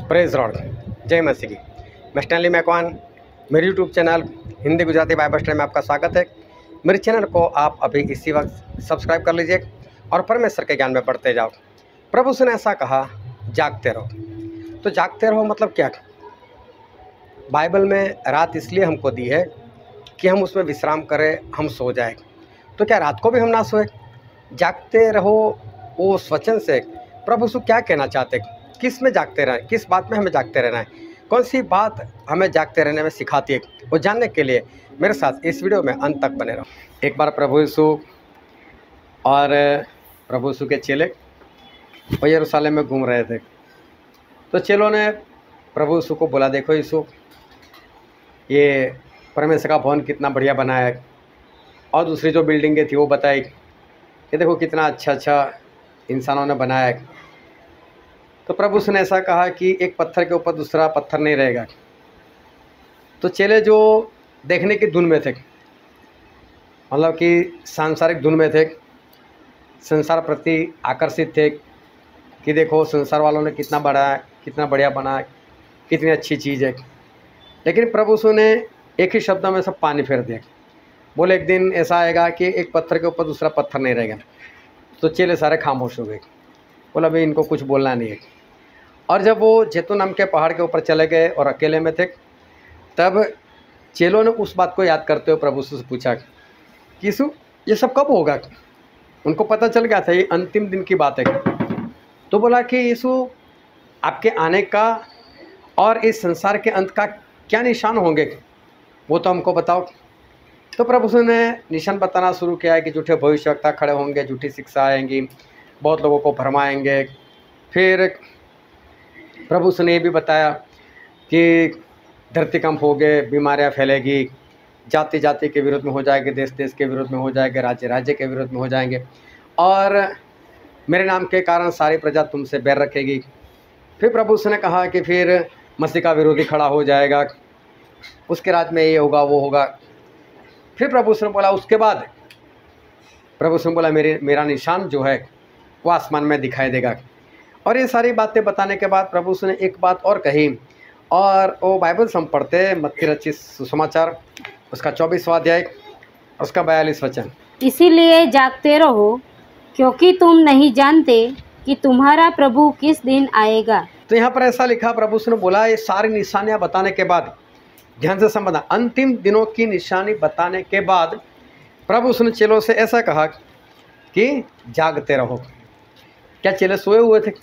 Praise Lord, जय मसीह की। मैं स्टैनली मैकवान, मेरे YouTube channel Hindi Gujarati Bible study में आपका स्वागत है। मेरे चैनल को आप अभी इसी वक्त सब्सक्राइब कर लीजिए और परमेश्वर के ज्ञान में बढ़ते जाओ। प्रभु ने ऐसा कहा, जागते रहो। तो जागते रहो मतलब क्या? बाइबल में रात इसलिए हमको दी है कि हम उसमें विश्राम करें, हम सो जाए। तो क्या रात को भी हम ना सोए? जागते रहो, वो वचन से प्रभु यीशु क्या कहना चाहते, किस में जागते रहें, किस बात में हमें जागते रहना है, कौन सी बात हमें जागते रहने में सिखाती है, वो जानने के लिए मेरे साथ इस वीडियो में अंत तक बने रहो। एक बार प्रभु यीशु और प्रभु यीशु के चेले वो यरूशलेम में घूम रहे थे। तो चेलों ने प्रभु यीशु को बोला, देखो यीशु, ये परमेश्वर का भवन कितना बढ़िया बनाया है। और दूसरी जो बिल्डिंगें थी वो बताई कि देखो कितना अच्छा इंसानों ने बनाया है। तो प्रभु ने ऐसा कहा कि एक पत्थर के ऊपर दूसरा पत्थर नहीं रहेगा। तो चेले जो देखने की धुन में थे, मतलब कि सांसारिक धुन में थे, संसार प्रति आकर्षित थे कि देखो संसार वालों ने कितना बड़ा है, कितना बढ़िया बना है, कितनी अच्छी चीज़ है। लेकिन प्रभु ने एक ही शब्द में सब पानी फेर दिया। बोले एक दिन ऐसा आएगा कि एक पत्थर के ऊपर दूसरा पत्थर नहीं रहेगा। तो चेले सारे खामोश हो गए। बोला भाई इनको कुछ बोलना नहीं है। और जब वो जैतून नाम के पहाड़ के ऊपर चले गए और अकेले में थे, तब चेलों ने उस बात को याद करते हुए प्रभु से पूछा कि यीशु ये सब कब होगा? उनको पता चल गया था ये अंतिम दिन की बात है। तो बोला कि यीशु आपके आने का और इस संसार के अंत का क्या निशान होंगे, वो तो हमको बताओ। तो प्रभु ने निशान बताना शुरू किया है कि झूठे भविष्यवक्ता खड़े होंगे, झूठी शिक्षा आएंगी, बहुत लोगों को भरमाएंगे। फिर प्रभु ने ये भी बताया कि धरती कंप होगे, बीमारियां फैलेगी, जाति जाति के विरोध में हो जाएगी, देश देश के विरोध में हो जाएंगे, राज्य राज्य के विरोध में हो जाएंगे, और मेरे नाम के कारण सारी प्रजा तुमसे बैर रखेगी। फिर प्रभु ने कहा कि फिर मसीह का विरोधी खड़ा हो जाएगा, उसके राज में ये होगा वो होगा। फिर प्रभु ने बोला, उसके बाद प्रभु ने बोला मेरा निशान जो है वो आसमान में दिखाई देगा। और ये सारी बातें बताने के बाद प्रभु ने एक बात और कही, और वो बाइबल से हम पढ़ते हैं, मत्ती रचित सुसमाचार उसका 24वां अध्याय उसका 42 वचन। इसीलिए जागते रहो, क्योंकि तुम नहीं जानते कि तुम्हारा प्रभु किस दिन आएगा। तो यहाँ पर ऐसा लिखा, प्रभु ने बोला ये सारी निशानियाँ बताने के बाद, ध्यान से समझना, अंतिम दिनों की निशानी बताने के बाद प्रभु ने चेलों से ऐसा कहा कि जागते रहो। क्या चेले सोए हुए थे?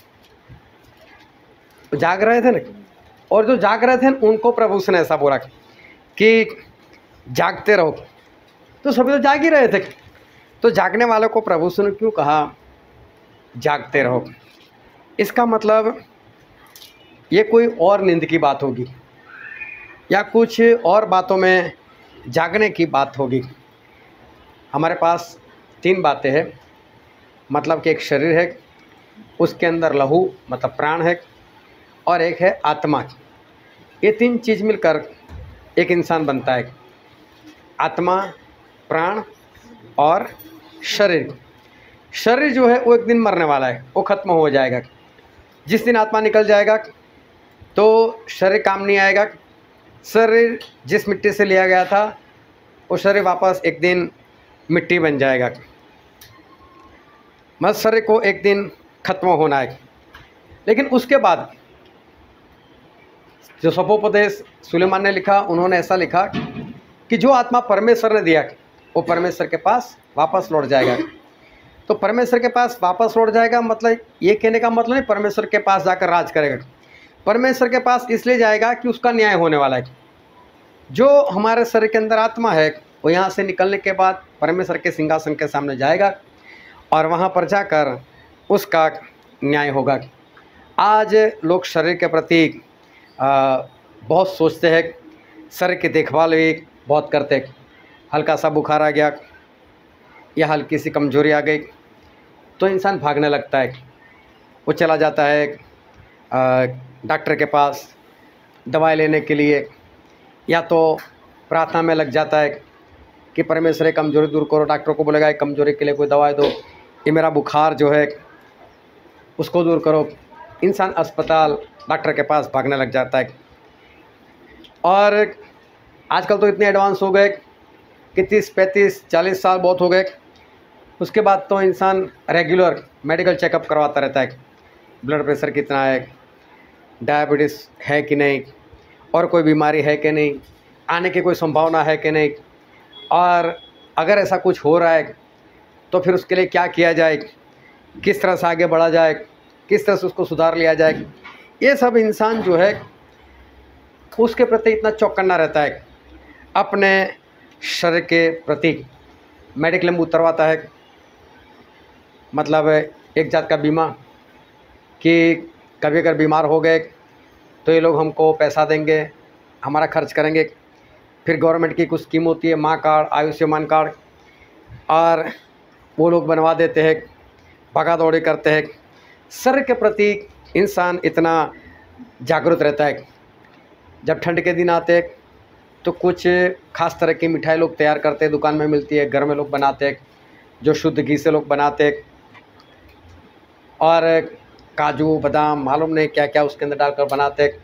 जाग रहे थे ना। और जो जाग रहे थे उनको प्रभु ने ऐसा बोला कि जागते रहो। तो सभी तो जाग ही रहे थे। तो जागने वालों को प्रभु ने क्यों कहा जागते रहो? इसका मतलब ये कोई और नींद की बात होगी या कुछ और बातों में जागने की बात होगी। हमारे पास 3 बातें हैं, मतलब कि एक शरीर है, उसके अंदर लहू मतलब प्राण है, और एक है आत्मा। ये 3 चीज़ मिलकर एक इंसान बनता है, आत्मा, प्राण और शरीर। शरीर जो है वो एक दिन मरने वाला है, वो ख़त्म हो जाएगा। जिस दिन आत्मा निकल जाएगा तो शरीर काम नहीं आएगा। शरीर जिस मिट्टी से लिया गया था वो शरीर वापस एक दिन मिट्टी बन जाएगा। मतलब शरीर को एक दिन खत्म होना है। लेकिन उसके बाद जो सपोपदेश सुलेमान ने लिखा, उन्होंने ऐसा लिखा कि जो आत्मा परमेश्वर ने दिया वो परमेश्वर के पास वापस लौट जाएगा। तो परमेश्वर के पास वापस लौट जाएगा मतलब ये कहने का मतलब नहीं परमेश्वर के पास जाकर राज करेगा। परमेश्वर के पास इसलिए जाएगा कि उसका न्याय होने वाला है। जो हमारे शरीर के अंदर आत्मा है वो यहाँ से निकलने के बाद परमेश्वर के सिंहासन के सामने जाएगा और वहाँ पर जाकर उसका न्याय होगा। आज लोग शरीर के प्रति बहुत सोचते हैं, शरीर की देखभाल भी बहुत करते हैं। हल्का सा बुखार आ गया या हल्की सी कमजोरी आ गई तो इंसान भागने लगता है, वो चला जाता है डॉक्टर के पास दवाई लेने के लिए, या तो प्रार्थना में लग जाता है कि परमेश्वर ये कमजोरी दूर करो। डॉक्टर को बोलेगा कमजोरी के लिए कोई दवाई दो, ये मेरा बुखार जो है उसको दूर करो। इंसान अस्पताल डॉक्टर के पास भागने लग जाता है। और आजकल तो इतने एडवांस हो गए कि 30-35-40 साल बहुत हो गए, उसके बाद तो इंसान रेगुलर मेडिकल चेकअप करवाता रहता है। ब्लड प्रेशर कितना है, डायबिटीज़ है कि नहीं, और कोई बीमारी है कि नहीं, आने की कोई संभावना है कि नहीं, और अगर ऐसा कुछ हो रहा है तो फिर उसके लिए क्या किया जाए, किस तरह से आगे बढ़ा जाए, किस तरह से उसको सुधार लिया जाए। ये सब इंसान जो है उसके प्रति इतना चौकन्ना रहता है, अपने शरीर के प्रति मेडिक्लेम उतरवाता है, मतलब एक जात का बीमा कि कभी अगर बीमार हो गए तो ये लोग हमको पैसा देंगे, हमारा खर्च करेंगे। फिर गवर्नमेंट की कुछ स्कीम होती है, माँ कार्ड, आयुष्मान कार्ड, और वो लोग बनवा देते हैं, भागा दौड़ी करते हैं। शरीर के प्रति इंसान इतना जागरूक रहता है। जब ठंड के दिन आते हैं तो कुछ खास तरह की मिठाई लोग तैयार करते हैं, दुकान में मिलती है, घर में लोग बनाते हैं, जो शुद्ध घी से लोग बनाते हैं, और काजू बादाम मालूम नहीं क्या क्या उसके अंदर डालकर बनाते हैं।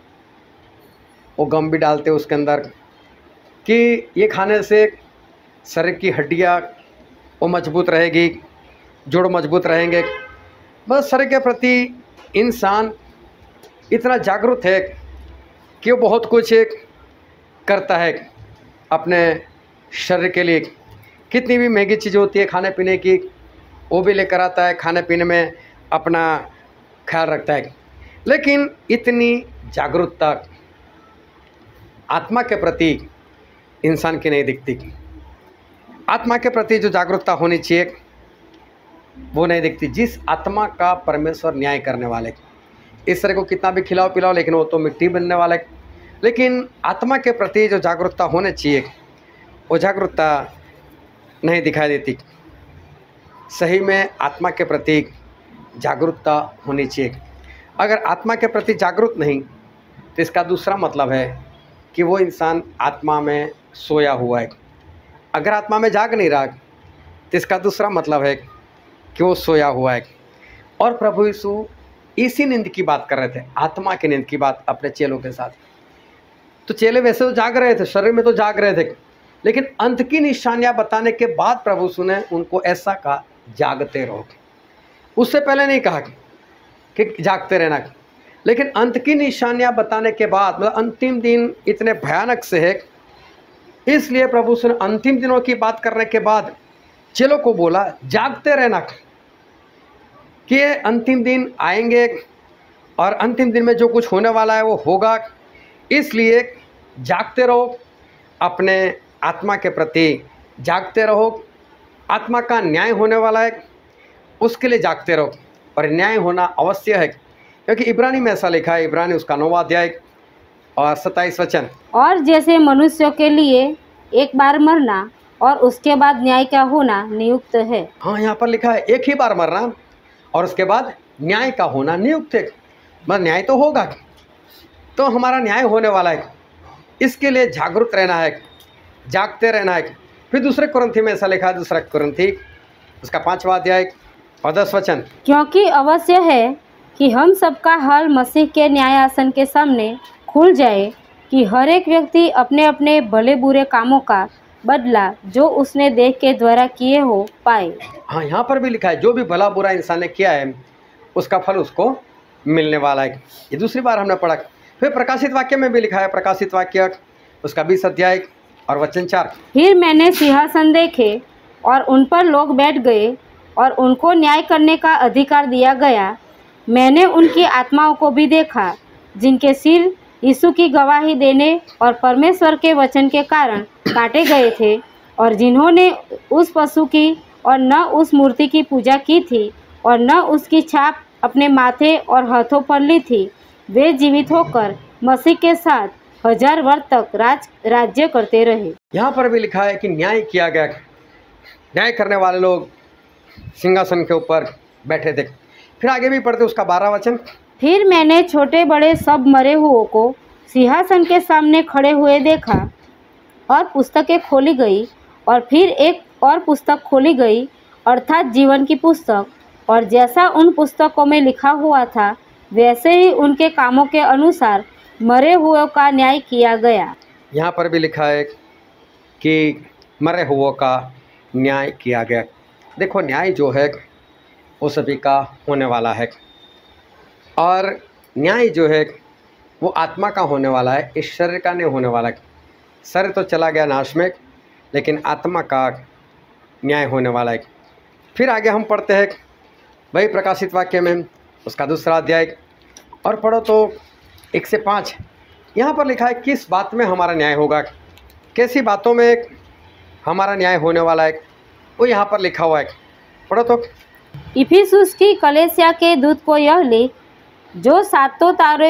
वो गम भी डालते हैं उसके अंदर कि ये खाने से शरीर की हड्डियाँ वो मजबूत रहेगी, जोड़ मजबूत रहेंगे। बस शरीर के प्रति इंसान इतना जागरूक है कि वो बहुत कुछ करता है अपने शरीर के लिए। कितनी भी महंगी चीज़ होती है खाने पीने की, वो भी लेकर आता है, खाने पीने में अपना ख्याल रखता है। लेकिन इतनी जागरूकता आत्मा के प्रति इंसान की नहीं दिखती। आत्मा के प्रति जो जागरूकता होनी चाहिए वो नहीं दिखती। जिस आत्मा का परमेश्वर न्याय करने वाले, इस तरह को कितना भी खिलाओ पिलाओ लेकिन वो तो मिट्टी बनने वाला है। लेकिन आत्मा के प्रति जो जागरूकता होनी चाहिए वो जागरूकता नहीं दिखाई देती। सही में आत्मा के प्रति जागरूकता होनी चाहिए। अगर आत्मा के प्रति जागरूक नहीं तो इसका दूसरा मतलब है कि वो इंसान आत्मा में सोया हुआ है। अगर आत्मा में जाग नहीं रहा तो इसका दूसरा मतलब है कि वो सोया हुआ है। और प्रभु यीशु इसी नींद की बात कर रहे थे, आत्मा की नींद की बात अपने चेलों के साथ। तो चेले वैसे तो जाग रहे थे, शरीर में तो जाग रहे थे, लेकिन अंत की निशानियां बताने के बाद प्रभु यीशु ने उनको ऐसा कहा, जागते रहो। उससे पहले नहीं कहा कि जागते रहना, लेकिन अंत की निशानियां बताने के बाद, मतलब अंतिम दिन इतने भयानक से है, इसलिए प्रभु यीशु ने अंतिम दिनों की बात करने के बाद चेलों को बोला जागते रहना, कि ये अंतिम दिन आएंगे और अंतिम दिन में जो कुछ होने वाला है वो होगा। इसलिए जागते रहो, अपने आत्मा के प्रति जागते रहो। आत्मा का न्याय होने वाला है, उसके लिए जागते रहो। और न्याय होना अवश्य है, क्योंकि इब्रानी में ऐसा लिखा है, इब्रानी उसका 9वां अध्याय और 27 वचन। और जैसे मनुष्यों के लिए एक बार मरना और उसके बाद न्याय का होना नियुक्त है। हाँ, यहाँ पर लिखा है एक ही बार मरना और उसके बाद न्याय का होना नियुक्त है। मतलब न्याय तो होगा, तो हमारा न्याय होने वाला है, इसके लिए जागरूक रहना है, जागते रहना है। फिर दूसरे कुरिन्थी में ऐसा लिखा है, दूसरा कुरिन्थी उसका 5वां अध्याय और 10 वचन। क्योंकि अवश्य है कि हम सबका हाल मसीह के न्यायासन के सामने खुल जाए, कि हर एक व्यक्ति अपने अपने भले बुरे कामों का बदला जो उसने देह के द्वारा किए हो पाए। हाँ, यहाँ पर भी लिखा है जो भी भला बुरा इंसान ने किया है उसका फल उसको मिलने वाला है। ये दूसरी बार हमने पढ़ा। फिर प्रकाशित वाक्य में भी लिखा है, प्रकाशित वाक्य उसका 20 अध्याय और वचन 4। फिर मैंने सिंहासन देखे और उन पर लोग बैठ गए और उनको न्याय करने का अधिकार दिया गया। मैंने उनकी आत्माओं को भी देखा जिनके सिर यीशु की गवाही देने और परमेश्वर के वचन के कारण काटे गए थे, और जिन्होंने उस पशु की और न उस मूर्ति की पूजा की थी और न उसकी छाप अपने माथे और हाथों पर ली थी, वे जीवित होकर मसीह के साथ 1000 वर्ष तक राज्य करते रहे। यहाँ पर भी लिखा है कि न्याय किया गया, न्याय करने वाले लोग सिंहासन के ऊपर बैठे थे। फिर आगे भी पढ़ते उसका 12 वचन। फिर मैंने छोटे बड़े सब मरे हुओं को सिंहासन के सामने खड़े हुए देखा, और पुस्तकें खोली गई, और फिर एक और पुस्तक खोली गई, अर्थात जीवन की पुस्तक। और जैसा उन पुस्तकों में लिखा हुआ था वैसे ही उनके कामों के अनुसार मरे हुओं का न्याय किया गया। यहाँ पर भी लिखा है कि मरे हुओं का न्याय किया गया। देखो, न्याय जो है वो सभी का होने वाला है, और न्याय जो है वो आत्मा का होने वाला है, इस शरीर का नहीं होने वाला है। शरीर तो चला गया नाश में, लेकिन आत्मा का न्याय होने वाला है। फिर आगे हम पढ़ते हैं वही प्रकाशित वाक्य में उसका 2 अध्याय, और पढ़ो तो 1 से 5। यहाँ पर लिखा है किस बात में हमारा न्याय होगा, कैसी बातों में हमारा न्याय होने वाला है, वो यहाँ पर लिखा हुआ है। पढ़ो तो। इफिसुस की कलीसिया के दूत को यह लिख, जो सातों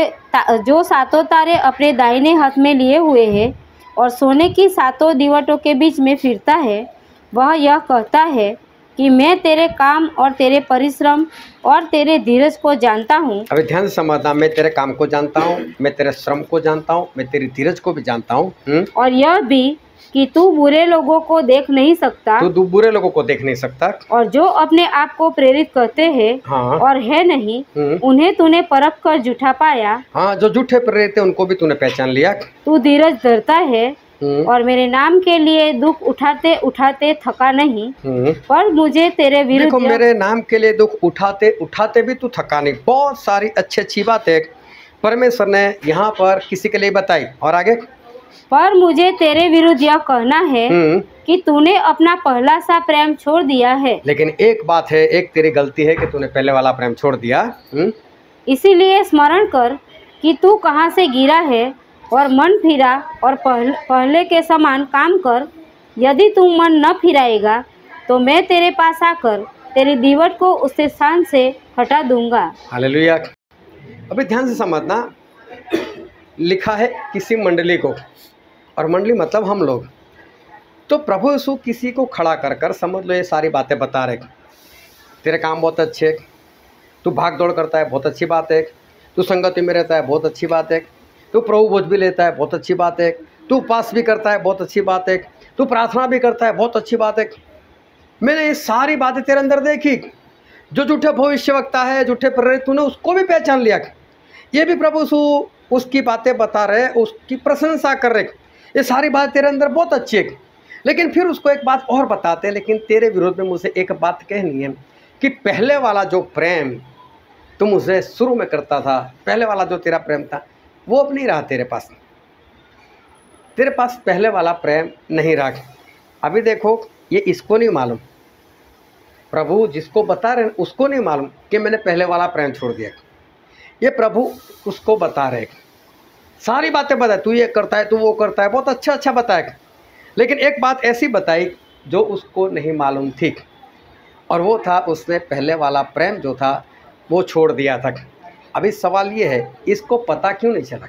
तारे अपने दाहिने हाथ में लिए हुए हैं और सोने की 7 दीवटों के बीच में फिरता है, वह यह कहता है कि मैं तेरे काम और तेरे परिश्रम और तेरे धीरज को जानता हूँ। अभी ध्यान से समझना, मैं तेरे काम को जानता हूँ, मैं तेरे श्रम को जानता हूँ, मैं तेरी धीरज को भी जानता हूँ। और यह भी कि तू बुरे लोगों को देख नहीं सकता, तू बुरे लोगों को देख नहीं सकता, और जो अपने आप को प्रेरित करते हैं हाँ, और है नहीं, उन्हें तूने परख कर झूठा पाया। हाँ, जो झूठे प्रेरित थे उनको भी तूने पहचान लिया। तू धीरज धरता है और मेरे नाम के लिए दुख उठाते उठाते थका नहीं, पर मुझे तेरे विरुद्ध, देखो, मेरे नाम के लिए दुख उठाते उठाते भी तू थका नहीं। बहुत सारी अच्छी बातें परमेश्वर ने यहाँ पर किसी के लिए बताई। और आगे, पर मुझे तेरे विरुद्ध यह कहना है कि तूने अपना पहला सा प्रेम छोड़ दिया है। लेकिन एक बात है, एक तेरी गलती है कि तूने पहले वाला प्रेम छोड़ दिया। इसीलिए स्मरण कर कि तू कहाँ से गिरा है और मन फिरा और पहले के समान काम कर। यदि तू मन न फिराएगा तो मैं तेरे पास आकर तेरी दीवट को उससे स्थान से हटा दूंगा। हालेलुया। अभी ध्यान से समझना, लिखा है किसी मंडली को, और मंडली मतलब हम लोग। तो प्रभु यीशु किसी को खड़ा कर कर, समझ लो, ये सारी बातें बता रहे, तेरे काम बहुत अच्छे, तू भाग दौड़ करता है, बहुत अच्छी बात है, तू संगति में रहता है, बहुत अच्छी बात है, तू प्रभु भोज भी लेता है, बहुत अच्छी बात है, तू उपवास भी करता है, बहुत अच्छी बात है, तू प्रार्थना भी करता है, बहुत अच्छी बात है। मैंने ये सारी बातें तेरे अंदर देखी। जो झूठे भविष्यवक्ता है, झूठे प्रेरित, तूने उसको भी पहचान लिया। ये भी प्रभु यीशु उसकी बातें बता रहे, उसकी प्रशंसा कर रहे, ये सारी बात तेरे अंदर बहुत अच्छी है। लेकिन फिर उसको एक बात और बताते, लेकिन तेरे विरोध में मुझे एक बात कहनी है कि पहले वाला जो प्रेम तुम मुझे शुरू में करता था, पहले वाला जो तेरा प्रेम था, वो अब नहीं रहा तेरे पास। तेरे पास पहले वाला प्रेम नहीं रहा। अभी देखो, ये इसको नहीं मालूम, प्रभु जिसको बता रहे उसको नहीं मालूम कि मैंने पहले वाला प्रेम छोड़ दिया। ये प्रभु उसको बता रहे, सारी बातें बताए, तू ये करता है, तू वो करता है, बहुत अच्छा बताए। लेकिन एक बात ऐसी बताई जो उसको नहीं मालूम थी, और वो था उसने पहले वाला प्रेम जो था वो छोड़ दिया था। अभी सवाल ये है, इसको पता क्यों नहीं चला?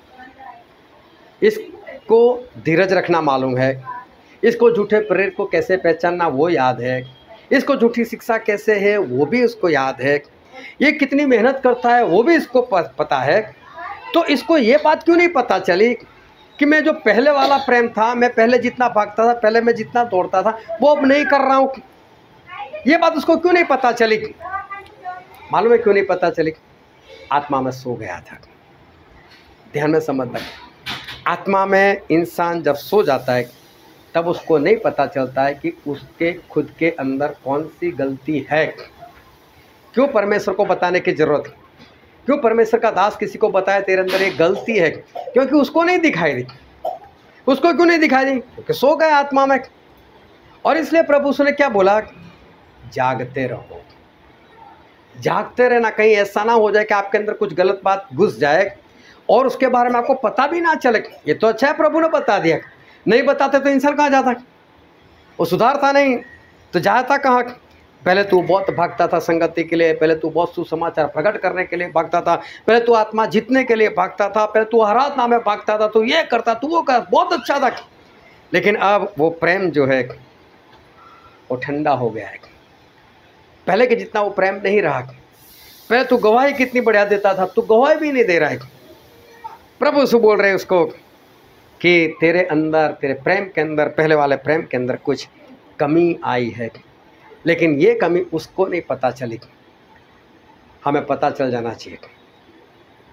इसको धीरज रखना मालूम है, इसको झूठे प्रेरित को कैसे पहचानना वो याद है, इसको झूठी शिक्षा कैसे है वो भी उसको याद है, ये कितनी मेहनत करता है वो भी इसको पता है। तो इसको ये बात क्यों नहीं पता चली कि मैं जो पहले वाला प्रेम था, मैं पहले जितना भागता था, पहले मैं जितना दौड़ता था, वो अब नहीं कर रहा हूँ। ये बात उसको क्यों नहीं पता चली? मालूम है क्यों नहीं पता चली? आत्मा में सो गया था। ध्यान में समझना, आत्मा में इंसान जब सो जाता है तब उसको नहीं पता चलता है कि उसके खुद के अंदर कौन सी गलती है। क्यों परमेश्वर को बताने की जरूरत? क्यों परमेश्वर का दास किसी को बताया तेरे अंदर एक गलती है? क्योंकि उसको नहीं दिखाई दी। उसको क्यों नहीं दिखाई दी? क्योंकि सो गया आत्मा में। और इसलिए प्रभु उसने क्या बोला? जागते रहो, जागते रहना। कहीं ऐसा ना हो जाए कि आपके अंदर कुछ गलत बात घुस जाए और उसके बारे में आपको पता भी ना चले। ये तो अच्छा है प्रभु ने बता दिया, नहीं बताते तो इंसान कहाँ जाता? वो सुधारता नहीं तो जाता कहाँ? पहले तू बहुत भागता था संगति के लिए, पहले तू बहुत सुसमाचार प्रकट करने के लिए भागता था, पहले तू आत्मा जीतने के लिए भागता था, पहले तू आराधना में भागता था, तू ये करता, तू वो कर, बहुत अच्छा था। लेकिन अब वो प्रेम जो है वो ठंडा हो गया है, पहले के जितना वो प्रेम नहीं रहा। पहले तू गवाही कितनी बढ़िया देता था, तू गवाही भी नहीं दे रहा है। प्रभु से बोल रहे उसको कि तेरे अंदर, तेरे प्रेम के अंदर, पहले वाले प्रेम के अंदर कुछ कमी आई है। लेकिन ये कमी उसको नहीं पता चली, हमें पता चल जाना चाहिए।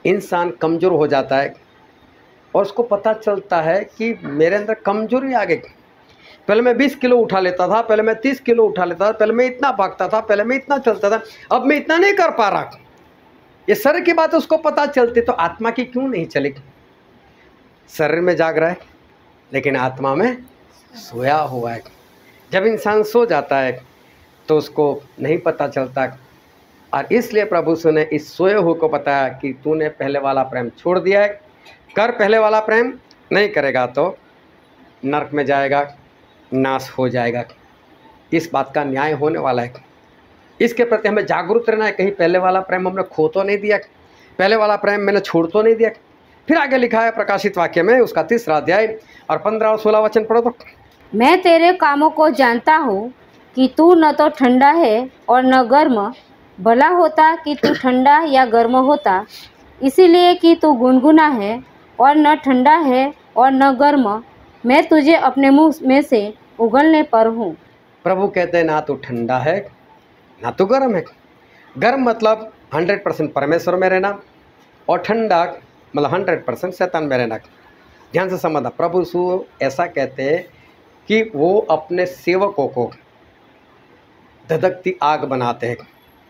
इंसान कमज़ोर हो जाता है और उसको पता चलता है कि मेरे अंदर कमजोरी आ गई। पहले मैं 20 किलो उठा लेता था, पहले मैं 30 किलो उठा लेता था, पहले मैं इतना भागता था, पहले मैं इतना चलता था, अब मैं इतना नहीं कर पा रहा। ये शरीर की बात उसको पता चलती, तो आत्मा की क्यों नहीं चलेगी? शरीर में जाग रहा है लेकिन आत्मा में सोया हुआ है। जब इंसान सो जाता है तो उसको नहीं पता चलता, और इसलिए प्रभु से ने इस सोए हुए को बताया कि तूने पहले वाला प्रेम छोड़ दिया है, कर पहले वाला प्रेम, नहीं करेगा तो नरक में जाएगा, नाश हो जाएगा। इस बात का न्याय होने वाला है। इसके प्रति हमें जागरूक रहना है, कहीं पहले वाला प्रेम हमने खो तो नहीं दिया, पहले वाला प्रेम मैंने छोड़ तो नहीं दिया। फिर आगे लिखा है प्रकाशित वाक्य में उसका 3 अध्याय और 15 और 16 वचन पढ़ो तो। मैं तेरे कामों को जानता हूँ कि तू न तो ठंडा है और न गर्म। भला होता कि तू ठंडा या गर्म होता, इसीलिए कि तू गुनगुना है और न ठंडा है और न गर्म, मैं तुझे अपने मुंह में से उगलने पर हूँ। प्रभु कहते हैं ना तो ठंडा है ना तो गर्म है। गर्म मतलब 100% परमेश्वर में रहना, और ठंडा मतलब 100% शैतान में रहना। ध्यान से समझना, प्रभु यीशु ऐसा कहते हैं कि वो अपने सेवकों को धधकती आग बनाते हैं।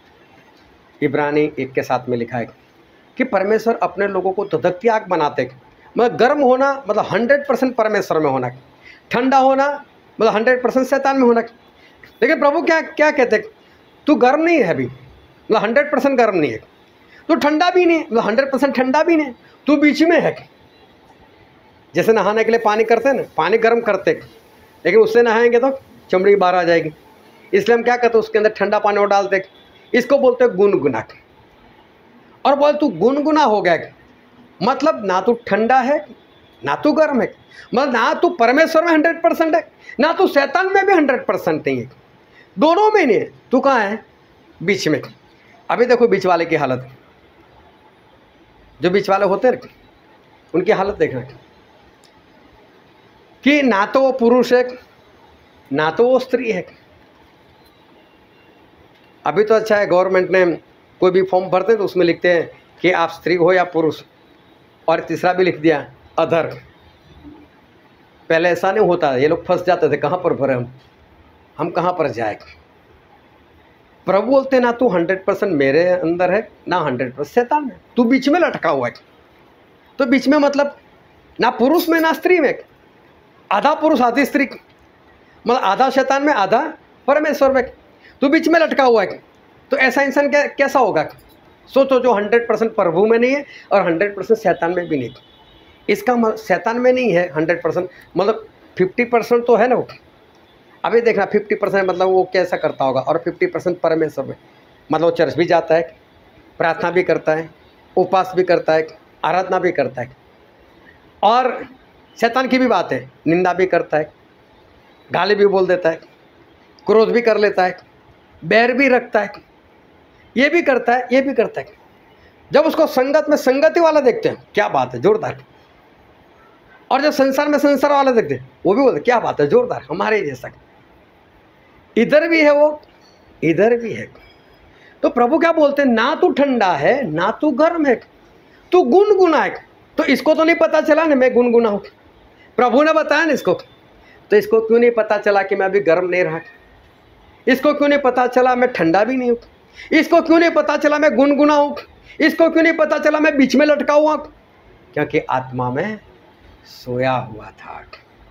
इब्रानी 1 के 7 में लिखा है कि परमेश्वर अपने लोगों को धधकती आग बनाते हैं। मतलब गर्म होना मतलब 100% परमेश्वर में होना, ठंडा होना मतलब 100% शैतान में होना। लेकिन प्रभु क्या क्या कहते हैं, तू गर्म नहीं है अभी, मतलब 100% गर्म नहीं है, तू ठंडा भी नहीं, मतलब 100% ठंडा भी नहीं, तू बीच में है। जैसे नहाने के लिए पानी करते हैं ना, पानी गर्म करते, लेकिन उससे नहाएंगे तो चमड़ी बाहर आ जाएगी, इसलिए हम क्या करते हैं उसके अंदर ठंडा पानी और डालते। इसको बोलते हैं गुनगुना। और बोल तू गुनगुना हो गया, मतलब ना तू ठंडा है ना तू गर्म है, मतलब ना तू परमेश्वर में 100% है ना तू शैतान में भी 100% नहीं है, दोनों में नहीं है। तू कहाँ है? बीच में। अभी देखो बीच वाले की हालत, जो बीच वाले होते हैं उनकी हालत देखना कि ना तो वो पुरुष है ना तो वो स्त्री है। अभी तो अच्छा है, गवर्नमेंट ने कोई भी फॉर्म भरते हैं तो उसमें लिखते हैं कि आप स्त्री हो या पुरुष, और तीसरा भी लिख दिया अदर। पहले ऐसा नहीं होता, ये लोग फंस जाते थे, कहाँ पर भरे हम कहाँ पर जाए। प्रभु बोलते हैं ना तू 100% मेरे अंदर है ना 100% शैतान में, तू बीच में लटका हुआ है। तो बीच में मतलब ना पुरुष में ना स्त्री में, आधा पुरुष आधी स्त्री, मतलब आधा शैतान में आधा परमेश्वर में, तू बीच में लटका हुआ है। तो ऐसा इंसान कैसा होगा? सोचो, जो 100% प्रभु में नहीं है और 100% शैतान में भी नहीं। इसका शैतान में नहीं है 100%, मतलब 50% तो है ना वो। अभी देखना 50% मतलब वो कैसा करता होगा, और 50% परमेश्वर में, मतलब वो चर्च भी जाता है, प्रार्थना भी करता है, उपवास भी करता है, आराधना भी करता है, और शैतान की भी बात है, निंदा भी करता है, गाली भी बोल देता है, क्रोध भी कर लेता है, बैर भी रखता है, ये भी करता है, ये भी करता है। जब उसको संगत में संगति वाला देखते हैं, क्या बात है, जोरदार। और जब संसार में संसार वाला देखते हैं, वो भी बोलते क्या बात है, जोरदार, हमारे जैसा। इधर भी है वो, इधर भी है। तो प्रभु क्या बोलते हैं, ना तू ठंडा है ना तू गर्म है, तू गुनगुना है। तो इसको तो नहीं पता चला ना मैं गुनगुना हूँ, प्रभु ने बताया ना इसको। तो इसको क्यों नहीं पता चला कि मैं अभी गर्म नहीं रहा? इसको क्यों नहीं पता चला मैं ठंडा भी नहीं हूँ? इसको क्यों नहीं पता चला मैं गुनगुना हूँ? इसको क्यों नहीं पता चला मैं बीच में लटका हुआ? क्योंकि आत्मा में सोया हुआ था।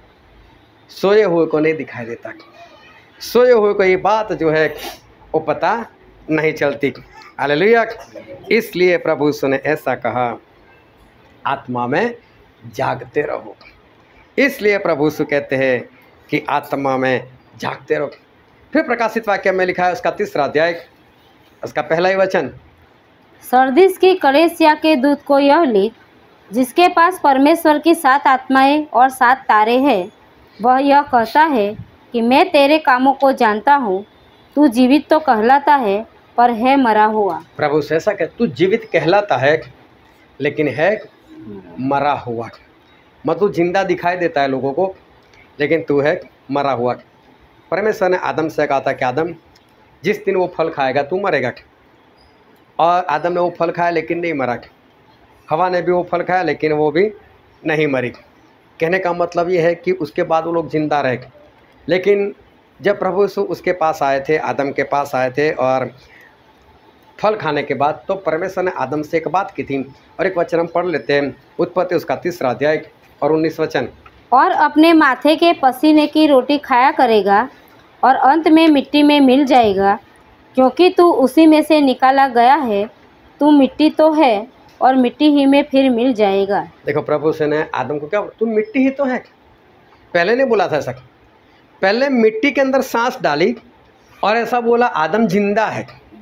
सोए हुए को नहीं दिखाई देता, सोए हुए को ये बात जो है वो पता नहीं चलती। हालेलुया। इसलिए प्रभु ने ऐसा कहा, आत्मा में जागते रहो। इसलिए प्रभु कहते हैं कि आत्मा में जागते रहो। फिर प्रकाशित वाक्य में लिखा है उसका 3 अध्याय उसका पहला ही वचन, सरदिस की कलीसिया के दूत को यह लिख, जिसके पास परमेश्वर की 7 आत्माएं और 7 तारे हैं, वह यह कहता है कि मैं तेरे कामों को जानता हूँ, तू जीवित तो कहलाता है पर है मरा हुआ। प्रभु से ऐसा कह, तू जीवित कहलाता है लेकिन है मरा हुआ। मतलब जिंदा दिखाई देता है लोगों को, लेकिन तू है मरा हुआ। परमेश्वर ने आदम से कहा था कि आदम, जिस दिन वो फल खाएगा तू मरेगा। और आदम ने वो फल खाया लेकिन नहीं मरा। हवा ने भी वो फल खाया लेकिन वो भी नहीं मरी। कहने का मतलब ये है कि उसके बाद वो लोग जिंदा रहे। लेकिन जब प्रभु यीशु उसके पास आए थे, आदम के पास आए थे, और फल खाने के बाद तो परमेश्वर ने आदम से एक बात की थी। और एक वचन हम पढ़ लेते हैं, उत्पत्ति उसका 3 अध्याय और 19 वचन। और अपने माथे के पसीने की रोटी खाया करेगा और अंत में मिट्टी में मिल जाएगा, क्योंकि तू उसी में से निकाला गया है। तू मिट्टी तो है और मिट्टी ही में फिर मिल जाएगा। देखो, प्रभु से ने आदम को क्या बोला, तुम मिट्टी ही तो है। पहले नहीं बोला था ऐसा, पहले मिट्टी के अंदर सांस डाली और ऐसा बोला आदम जिंदा है।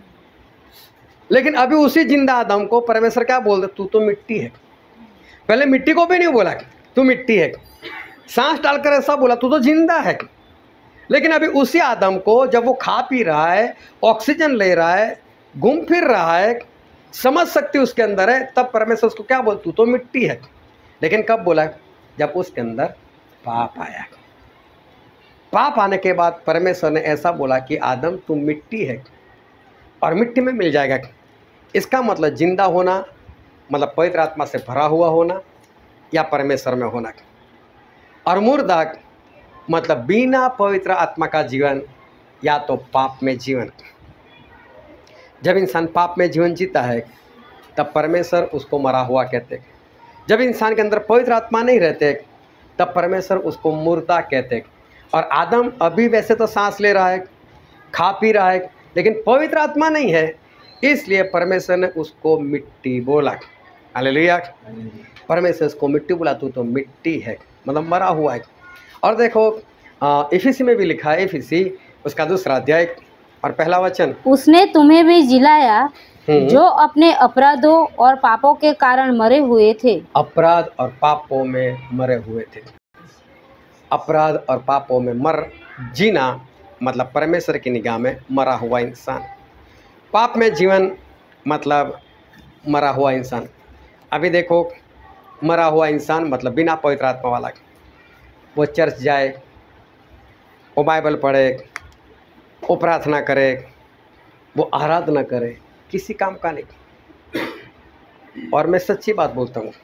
लेकिन अभी उसी जिंदा आदम को परमेश्वर क्या बोल दे, तू तो मिट्टी है। पहले मिट्टी को भी नहीं बोला तू मिट्टी है, सांस डालकर ऐसा बोला तू तो जिंदा है। लेकिन अभी उसी आदम को जब वो खा पी रहा है, ऑक्सीजन ले रहा है, घूम फिर रहा है, समझ शक्ति उसके अंदर है, तब परमेश्वर उसको क्या बोल, तू तो मिट्टी है। लेकिन कब बोला, जब उसके अंदर पाप आया। पाप आने के बाद परमेश्वर ने ऐसा बोला कि आदम तू मिट्टी है और मिट्टी में मिल जाएगा। इसका मतलब जिंदा होना मतलब पवित्र आत्मा से भरा हुआ होना या परमेश्वर में होना, और मुर्दा मतलब बिना पवित्र आत्मा का जीवन या तो पाप में जीवन। जब इंसान पाप में जीवन जीता है तब परमेश्वर उसको मरा हुआ कहते हैं। जब इंसान के अंदर पवित्र आत्मा नहीं रहते तब परमेश्वर उसको मुर्दा कहते हैं। और आदम अभी वैसे तो सांस ले रहा है, खा पी रहा है, लेकिन पवित्र आत्मा नहीं है, इसलिए परमेश्वर ने उसको मिट्टी बोला। हालेलुया। परमेश्वर उसको मिट्टी बोला, तू तो मिट्टी है मतलब मरा हुआ है। और देखो इफिसी में भी लिखा है, इफिसी उसका 2 अध्याय और पहला वचन, उसने तुम्हें भी जिलाया जो अपने अपराधों और पापों के कारण मरे हुए थे। अपराध और पापों में मरे हुए थे। अपराध और पापों में मर जीना मतलब परमेश्वर की निगाह में मरा हुआ इंसान। पाप में जीवन मतलब मरा हुआ इंसान। अभी देखो, मरा हुआ इंसान मतलब बिना पवित्र आत्मा वाला। वो चर्च जाए, वो बाइबल पढ़े, वो प्रार्थना करे, वो आराधना करे, किसी काम का नहीं। और मैं सच्ची बात बोलता हूँ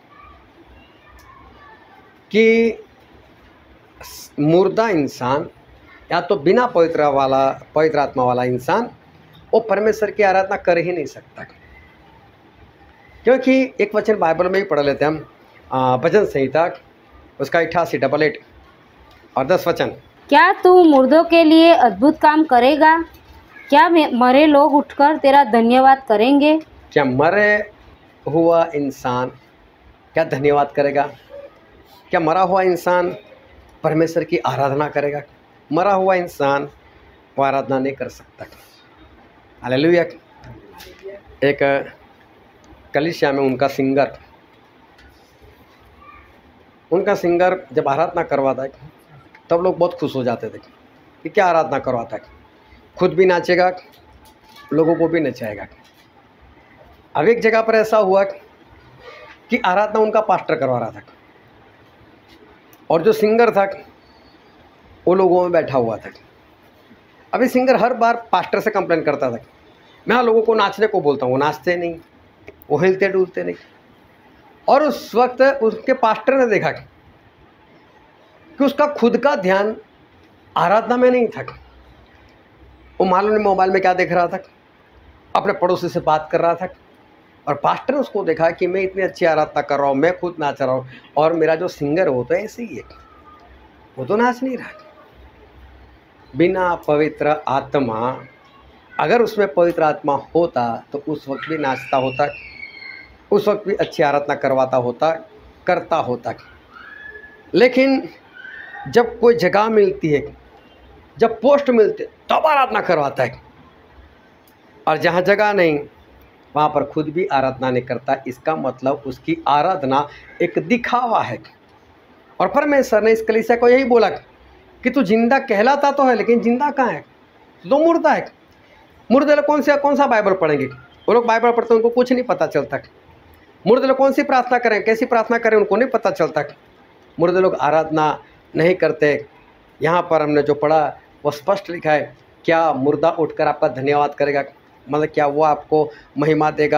कि मुर्दा इंसान या तो बिना पवित्र आत्मा वाला इंसान वो परमेश्वर की आराधना कर ही नहीं सकता। क्योंकि एक वचन बाइबल में ही पढ़ लेते हैं हम, भजन संहिता उसका 88:8 और 10 वचन। क्या तू मुर्दों के लिए अद्भुत काम करेगा? क्या मरे लोग उठकर तेरा धन्यवाद करेंगे? क्या मरे हुआ इंसान क्या धन्यवाद करेगा? क्या मरा हुआ इंसान परमेश्वर की आराधना करेगा? मरा हुआ इंसान वो आराधना नहीं कर सकता। हालेलुया। एक कलीसिया में उनका सिंगर जब आराधना करवाता है तब लोग बहुत खुश हो जाते थे कि क्या आराधना करवाता है, खुद भी नाचेगा, लोगों को भी नचाएगा। अब एक जगह पर ऐसा हुआ कि आराधना उनका पास्टर करवा रहा था और जो सिंगर था वो लोगों में बैठा हुआ था। अभी सिंगर हर बार पास्टर से कंप्लेन करता था, मैं लोगों को नाचने को बोलता हूँ, वो नाचते नहीं, वो हिलते डुलते नहीं। और उस वक्त उसके पास्टर ने देखा कि उसका खुद का ध्यान आराधना में नहीं था। वो मालूम नहीं मोबाइल में क्या देख रहा था, अपने पड़ोसी से बात कर रहा था। और पास्टर ने उसको देखा कि मैं इतनी अच्छी आराधना कर रहा हूँ, मैं खुद नाच रहा हूँ, और मेरा जो सिंगर है वो तो ऐसे ही है, वो तो नाच नहीं रहा। बिना पवित्र आत्मा, अगर उसमें पवित्र आत्मा होता तो उस वक्त भी नाचता होता, उस वक्त भी अच्छी आराधना करवाता होता, करता होता। लेकिन जब कोई जगह मिलती है, जब पोस्ट मिलते तब आराधना करवाता है, और जहाँ जगह नहीं वहाँ पर खुद भी आराधना नहीं करता। इसका मतलब उसकी आराधना एक दिखावा है। और परमेश्वर ने इस कलीसिया को यही बोला कि तू जिंदा कहलाता तो है, लेकिन जिंदा कहाँ है, तो मुर्दा है। मुर्दे लोग कौन सा बाइबल पढ़ेंगे? वो लोग बाइबल पढ़ते उनको कुछ नहीं पता चलता। मुर्दे लोग कौन सी प्रार्थना करें, कैसी प्रार्थना करें, उनको नहीं पता चलता। मुर्दे लोग आराधना नहीं करते। यहाँ पर हमने जो पढ़ा वो स्पष्ट लिखा है, क्या मुर्दा उठकर आपका धन्यवाद करेगा? मतलब क्या वो आपको महिमा देगा,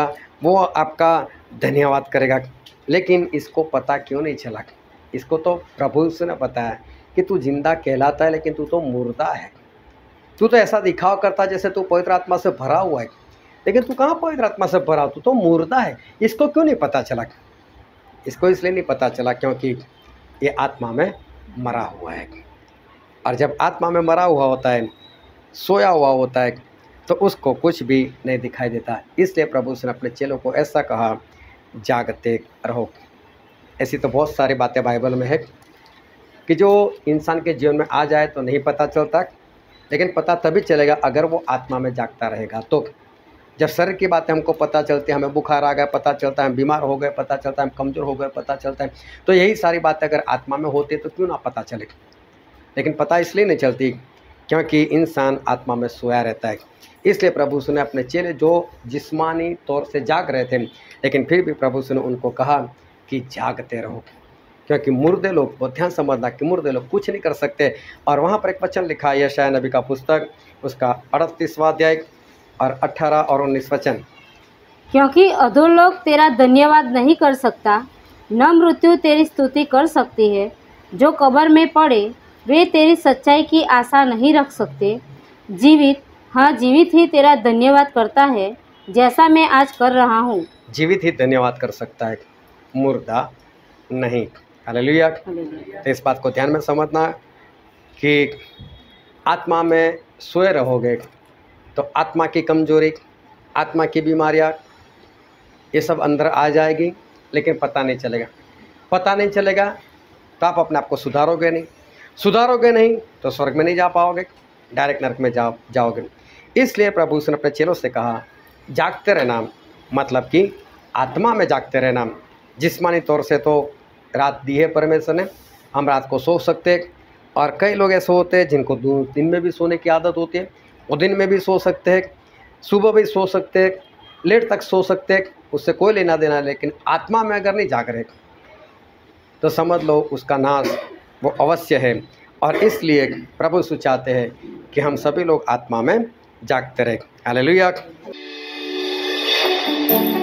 वो आपका धन्यवाद करेगा। लेकिन इसको पता क्यों नहीं चला? इसको तो प्रभु ने बताया कि तू जिंदा कहलाता है, लेकिन तू तो मुर्दा है। तू तो ऐसा दिखावा करता जैसे तू पवित्र आत्मा से भरा हुआ है, लेकिन तू कहाँ पवित्र आत्मा से भरा, तू तो मुर्दा है। इसको क्यों नहीं पता चला? इसको इसलिए नहीं पता चला क्योंकि ये आत्मा में मरा हुआ है। और जब आत्मा में मरा हुआ होता है, सोया हुआ होता है, तो उसको कुछ भी नहीं दिखाई देता। इसलिए प्रभु ने अपने चेलों को ऐसा कहा, जागते रहो। ऐसी तो बहुत सारी बातें बाइबल में है कि जो इंसान के जीवन में आ जाए तो नहीं पता चलता, लेकिन पता तभी चलेगा अगर वो आत्मा में जागता रहेगा। तो जब शरीर की बातें हमको पता चलती है, हमें बुखार आ गया पता चलता है, हम बीमार हो गए पता चलता है, हम कमज़ोर हो गए पता चलता है, तो यही सारी बातें अगर आत्मा में होती तो क्यों ना पता चले। लेकिन पता इसलिए नहीं चलती क्योंकि इंसान आत्मा में सोया रहता है। इसलिए प्रभु ने अपने चेले जो जिस्मानी तौर से जाग रहे थे, लेकिन फिर भी प्रभु ने उनको कहा कि जागते रहो, क्योंकि मुर्दे लोग, बहुत ध्यान समझना कि मुर्दे लोग कुछ नहीं कर सकते। और वहाँ पर एक वचन लिखा है, यशायाह नबी का पुस्तक, उसका 38वां अध्याय और 18 और 19 वचन। क्योंकि अधोलोक तेरा धन्यवाद नहीं कर सकता, न मृत्यु तेरी स्तुति कर सकती है। जो कब्र में पड़े वे तेरी सच्चाई की आशा नहीं रख सकते। जीवित, हाँ जीवित ही तेरा धन्यवाद करता है, जैसा मैं आज कर रहा हूँ। जीवित ही धन्यवाद कर सकता है, मुर्दा नहीं। हालेलुया। तो इस बात को ध्यान में समझना कि आत्मा में सोए रहोगे तो आत्मा की कमजोरी, आत्मा की बीमारियाँ, ये सब अंदर आ जाएगी, लेकिन पता नहीं चलेगा। पता नहीं चलेगा तो आप अपने आप को सुधारोगे नहीं तो स्वर्ग में नहीं जा पाओगे, डायरेक्ट नरक में जाओगे। इसलिए प्रभु ने अपने चेलों से कहा, जागते रहना, मतलब कि आत्मा में जागते रहना। जिस्मानी तौर से तो रात दी है परमेश्वर ने, हम रात को सो सकते, और कई लोग ऐसे होते हैं जिनको दिन में भी सोने की आदत होती है, वो दिन में भी सो सकते हैं, सुबह भी सो सकते हैं, लेट तक सो सकते हैं, उससे कोई लेना देना। लेकिन आत्मा में अगर नहीं जाग रहे तो समझ लो उसका नाश वो अवश्य है। और इसलिए प्रभु यीशु चाहते हैं कि हम सभी लोग आत्मा में जागते रहें। हालेलुया।